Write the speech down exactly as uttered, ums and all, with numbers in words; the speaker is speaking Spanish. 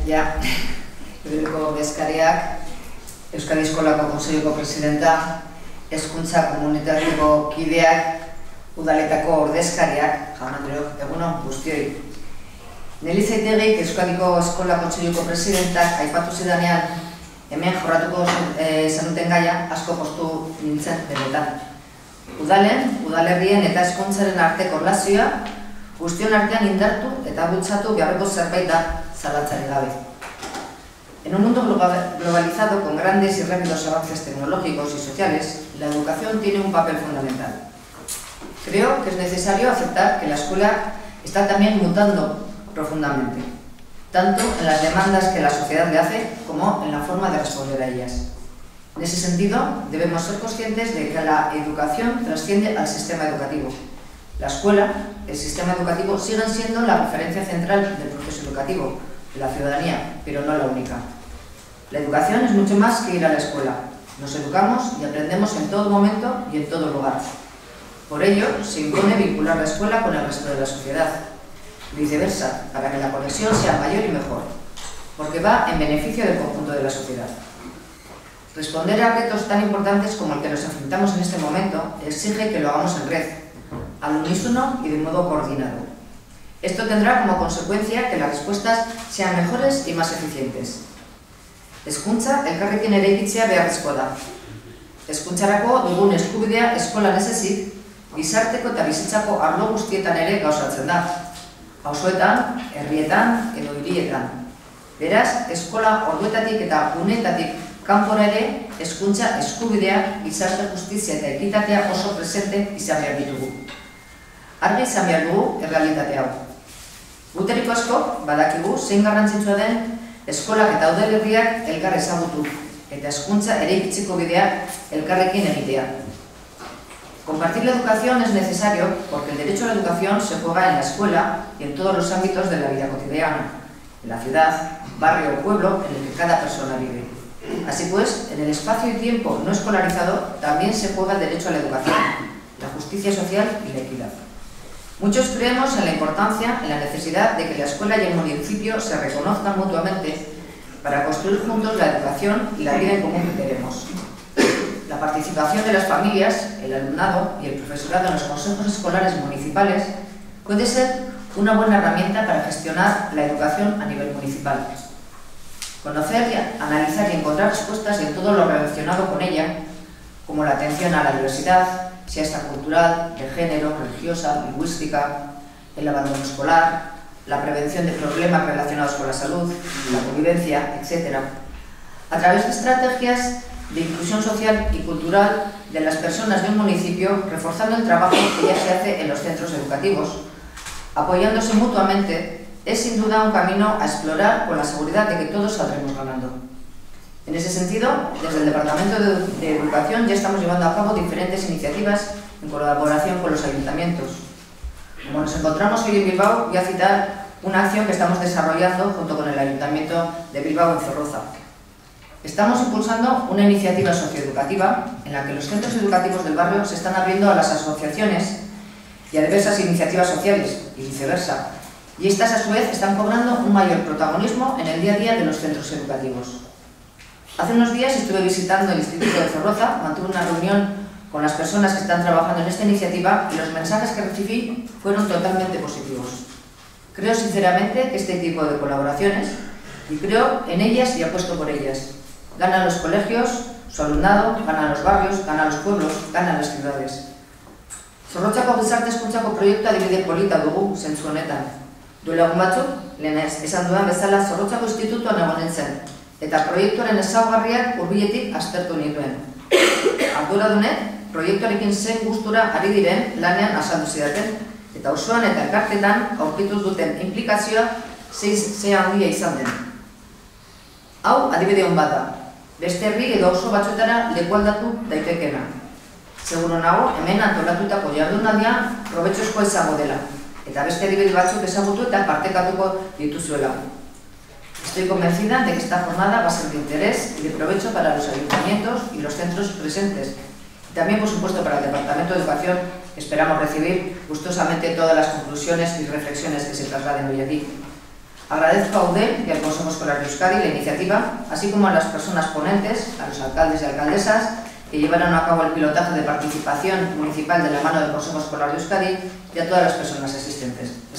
Ja, Eudeko Bezkariak, Euskadi Eskolako Kontseiluko Presidenta, Hezkuntza Komunitateko Kideak, Udaletako Ordezkariak, jaun-andreok, egunon guztioi. Neli Zeitegik, Euskadiko Eskola Kontseiluko Presidentak, aipatu zidanean, hemen jorratuko zenuten gaia, asko postu nintzen benetan. Udalen, udalerrien eta hezkuntzaren arteko erlazioa, guztion artean indartu eta bultzatu beharreko zerbait da zalantzari gabe. En un mundo globalizado con grandes y rápidos avances tecnológicos y sociales, la educación tiene un papel fundamental. Creo que es necesario aceptar que la escuela está también mutando profundamente, tanto en las demandas que la sociedad le hace como en la forma de responder a ellas. En ese sentido, debemos ser conscientes de que la educación trasciende al sistema educativo. La escuela, el sistema educativo, siguen siendo la referencia central del proceso educativo de la ciudadanía, pero no la única. La educación es mucho más que ir a la escuela. Nos educamos y aprendemos en todo momento y en todo lugar. Por ello, se impone vincular la escuela con el resto de la sociedad. Viceversa, para que la conexión sea mayor y mejor, porque va en beneficio del conjunto de la sociedad. Responder a retos tan importantes como el que nos enfrentamos en este momento exige que lo hagamos en red, al unísono y de modo coordinado. Esto tendrá como consecuencia que las respuestas sean mejores y más eficientes. Hezkuntza elkarrekin eraikitzea beharrezkoa da. Hezkuntzarako dugun eskubidea eskolan ez ezik, gizarteko eta bizitzako arlo guztietan ere gauzatzen da. Auzoetan, herrietan edo hirietan. Beraz, eskola orduetatik eta uneetatik kanpora ere, hezkuntza eskubidea, gizarte justizia eta ekitatea oso presente izan behar ditugu. Argi izan behar dugu errealitate hau. Guteriko asko, badakigu, zein garrantzitsua den eskolak eta udalerriak elkar ezagutu, eta hezkuntza eraikitzeko bidea elkarrekin egitea. Compartir la educación es necesario porque el derecho a la educación se juega en la escuela y en todos los ámbitos de la vida cotidiana, en la ciudad, barrio o pueblo en el que cada persona vive. Así pues, en el espacio y tiempo no escolarizado también se juega el derecho a la educación, la justicia social y la equidad. Muchos creemos en la importancia, en la necesidad de que la escuela y el municipio se reconozcan mutuamente para construir juntos la educación y la vida en común que queremos. La participación de las familias, el alumnado y el profesorado en los consejos escolares municipales puede ser una buena herramienta para gestionar la educación a nivel municipal. Conocer, analizar y encontrar respuestas en todo lo relacionado con ella, como la atención a la diversidad, sea esta cultural, de género, religiosa, lingüística, el abandono escolar, la prevención de problemas relacionados con la salud, la convivencia, etcétera, a través de estrategias de inclusión social y cultural de las personas de un municipio, reforzando el trabajo que ya se hace en los centros educativos, apoyándose mutuamente, es sin duda un camino a explorar con la seguridad de que todos saldremos ganando. En ese sentido, desde el Departamento de Educación ya estamos llevando a cabo diferentes iniciativas en colaboración con los ayuntamientos. Como nos encontramos hoy en Bilbao, voy a citar una acción que estamos desarrollando junto con el Ayuntamiento de Bilbao en Zorroza. Estamos impulsando una iniciativa socioeducativa en la que los centros educativos del barrio se están abriendo a las asociaciones y a diversas iniciativas sociales, y viceversa. Y estas, a su vez, están cobrando un mayor protagonismo en el día a día de los centros educativos. Hace unos días estuve visitando el Instituto de Zorroza, mantuve una reunión con las personas que están trabajando en esta iniciativa y los mensajes que recibí fueron totalmente positivos. Creo sinceramente que este tipo de colaboraciones, y creo en ellas y apuesto por ellas, ganan los colegios, su alumnado, ganan los barrios, ganan los pueblos, ganan las ciudades. Zorrotzako gizarte hezkuntzako proiektua adibide polita dugu zentzu honetan. Duela egun batzuk, lehenez, esan dudan bezala Zorrotzako institutuan egon nintzen, eta proiektuaren ezaugarriak hurbiletik aztertu nituen. Arduradunek, proiektuarekin zen gustura ari diren lanean azaldu zidaten, eta osoan eta elkartetan aurkitu duten implikazioa ze handia izan den. Hau adibide hon bat da, beste herri edo oso batzuetara lekualdatu daitekeena. Seguro nago, hemen antolatutako jardunaldia probetxozkoa izango dela, eta beste adibide batzuk ezagutu eta partekatuko dituzuela. Estoy convencida de que esta jornada va a ser de interés y de provecho para los ayuntamientos y los centros presentes. Y también, por supuesto, para el Departamento de Educación, esperamos recibir gustosamente todas las conclusiones y reflexiones que se trasladen hoy aquí. Agradezco a U D E L y al Consejo Escolar de Euskadi la iniciativa, así como a las personas ponentes, a los alcaldes y alcaldesas, que llevaron a cabo el pilotaje de participación municipal de la mano del Consejo Escolar de Euskadi y a todas las personas asistentes.